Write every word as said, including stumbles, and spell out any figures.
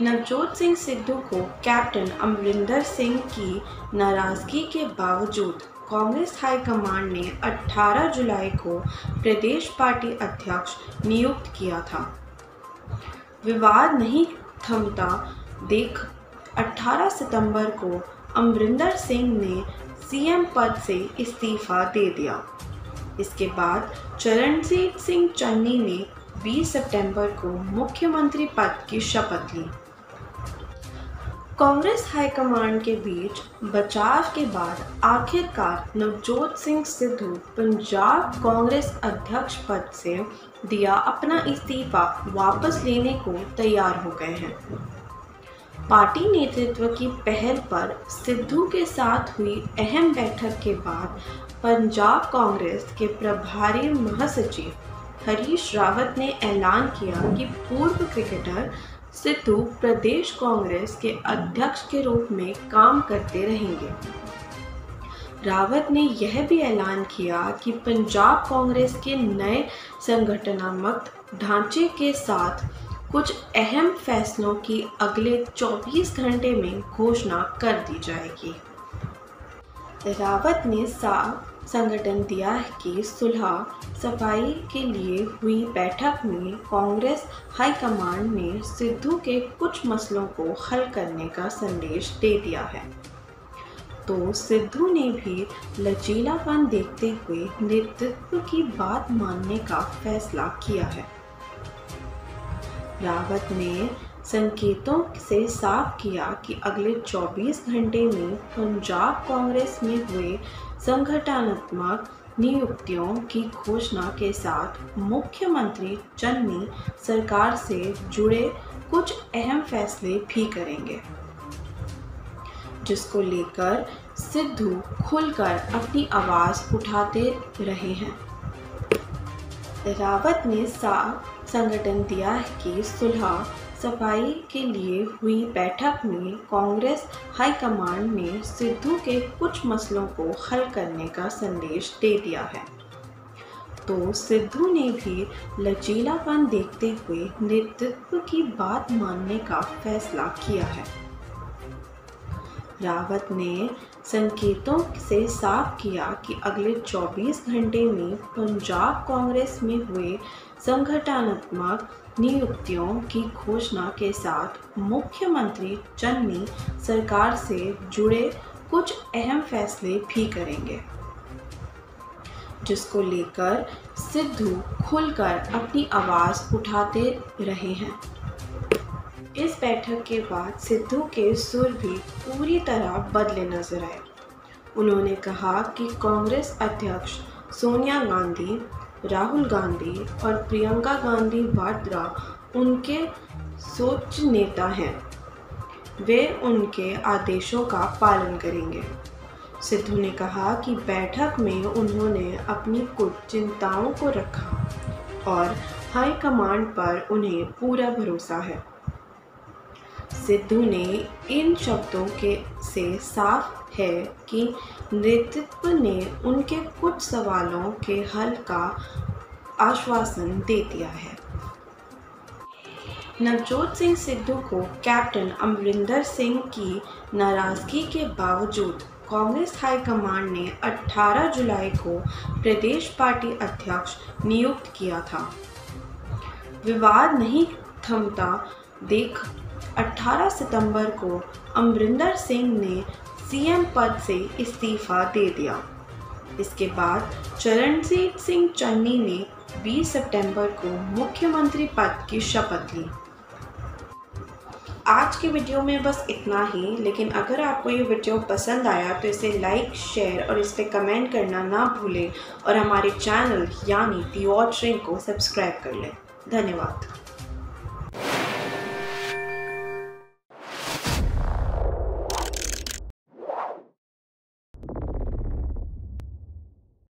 नवजोत सिंह सिद्धू को कैप्टन अमरिंदर सिंह की नाराजगी के बावजूद कांग्रेस हाईकमान ने अठारह जुलाई को प्रदेश पार्टी अध्यक्ष नियुक्त किया था। विवाद नहीं थमता देख अठारह सितंबर को अमरिंदर सिंह ने सीएम पद से इस्तीफा दे दिया। इसके बाद चरणजीत सिंह चन्नी ने बीस सितंबर को मुख्यमंत्री पद की शपथ ली। कांग्रेस हाईकमान के बीच बचाव के बाद आखिरकार नवजोत सिंह सिद्धू पंजाब कांग्रेस अध्यक्ष पद से दिया अपना इस्तीफा वापस लेने को तैयार हो गए हैं। पार्टी नेतृत्व की पहल पर सिद्धू के साथ हुई अहम बैठक के बाद पंजाब कांग्रेस के प्रभारी महासचिव हरीश रावत ने ऐलान किया कि पूर्व क्रिकेटर सिद्धू प्रदेश कांग्रेस के अध्यक्ष के रूप में काम करते रहेंगे। रावत ने यह भी ऐलान किया कि पंजाब कांग्रेस के नए संगठनात्मक ढांचे के साथ कुछ अहम फैसलों की अगले चौबीस घंटे में घोषणा कर दी जाएगी। रावत ने साफ संगठन दिया कि सुलह सफाई के लिए हुई बैठक में कांग्रेस हाईकमान ने सिद्धू के कुछ मसलों को हल करने का संदेश दे दिया है, तो सिद्धू ने भी लचीलापन देखते हुए नेतृत्व की बात मानने का फैसला किया है। रावत ने संकेतों से साफ किया कि अगले चौबीस घंटे में पंजाब कांग्रेस में हुए संगठनात्मक नियुक्तियों की घोषणा के साथ मुख्यमंत्री चन्नी सरकार से जुड़े कुछ अहम फैसले भी करेंगे, जिसको लेकर सिद्धू खुलकर अपनी आवाज़ उठाते रहे हैं। रावत ने साफ संगठन दिया कि सुलह सफाई के लिए हुई बैठक में कांग्रेस हाईकमान ने सिद्धू के कुछ मसलों को हल करने का संदेश दे दिया है, तो सिद्धू ने भी लचीलापन देखते हुए नेतृत्व की बात मानने का फैसला किया है। रावत ने संकेतों से साफ किया कि अगले चौबीस घंटे में पंजाब कांग्रेस में हुए संगठनात्मक नियुक्तियों की घोषणा के साथ मुख्यमंत्री चन्नी सरकार से जुड़े कुछ अहम फैसले भी करेंगे, जिसको लेकर सिद्धू खुलकर अपनी आवाज़ उठाते रहे हैं। इस बैठक के बाद सिद्धू के सुर भी पूरी तरह बदले नजर आए। उन्होंने कहा कि कांग्रेस अध्यक्ष सोनिया गांधी, राहुल गांधी और प्रियंका गांधी वाड्रा उनके सोच नेता हैं, वे उनके आदेशों का पालन करेंगे। सिद्धू ने कहा कि बैठक में उन्होंने अपनी कुछ चिंताओं को रखा और हाईकमान पर उन्हें पूरा भरोसा है। सिद्धू ने इन शब्दों के से साफ है कि नेतृत्व ने उनके कुछ सवालों के हल का आश्वासन दे दिया है। नवजोत सिंह सिद्धू को कैप्टन अमरिंदर सिंह की नाराजगी के बावजूद कांग्रेस हाईकमान ने अठारह जुलाई को प्रदेश पार्टी अध्यक्ष नियुक्त किया था। विवाद नहीं थमता देख अठारह सितंबर को अमरिंदर सिंह ने सीएम पद से इस्तीफा दे दिया। इसके बाद चरणजीत सिंह चन्नी ने बीस सितंबर को मुख्यमंत्री पद की शपथ ली। आज की वीडियो में बस इतना ही, लेकिन अगर आपको ये वीडियो पसंद आया तो इसे लाइक, शेयर और इस पर कमेंट करना ना भूलें और हमारे चैनल यानी दी वॉचरिंग को सब्सक्राइब कर लें। धन्यवाद।